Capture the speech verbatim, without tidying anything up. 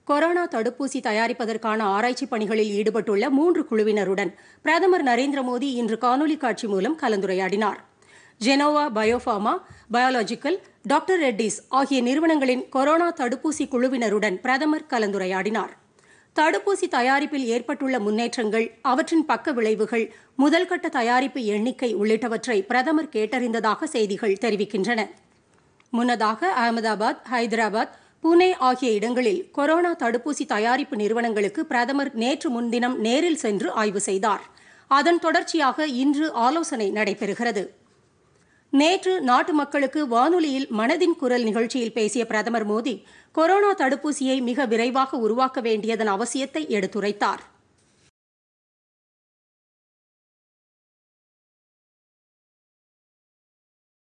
Corona தடுப்பூசி தயாரிப்பதற்கான ஆராய்ச்சி பணிகளில் ஈடுபட்டுள்ள மூன்று குழுவினருடன் பிரதமர் நரேந்திர மோடி இன்று காணொலி காட்சி மூலம் கலந்துரையாடினார். ஜெனோவா பயோஃபார்மா, பயாலஜிக்கல், டாக்டர் ரெட்டிஸ் ஆகிய நிறுவனங்களின் கொரோனா தடுப்பூசி குழுவினருடன் பிரதமர் கலந்துரையாடினார். தடுப்பூசி தயாரிப்பில் ஏற்பட்டுள்ள முன்னேற்றங்கள், அவற்றின் பக்க விளைவுகள், முதல்கட்ட தயாரிப்பு எண்ணிக்கை உள்ளிட்டவற்றை பிரதமர் கேட்டறிந்ததாக செய்திகள் தெரிவிக்கின்றன. முன்னதாக அகமதாபாத், ஹைதராபாத், புனே ஆகிய இடங்களில் கொரோனா தடுப்பூசி தயாரிப்பு நிறுவனங்களுக்கு பிரதமர் நேற்று முன்தினம் நேரில் சென்று ஆய்வு செய்தார். அதன் தொடர்ச்சியாக இன்று ஆலோசனை நடைபெறுகிறது. நேற்று நாட்டு மக்களுக்கு வானொலியில் மனதின் குரல் நிகழ்ச்சியில் பேசிய பிரதமர் மோடி, கொரோனா தடுப்பூசியை மிக விரைவாக உருவாக்க வேண்டியதன் அவசியத்தை எடுத்துரைத்தார்.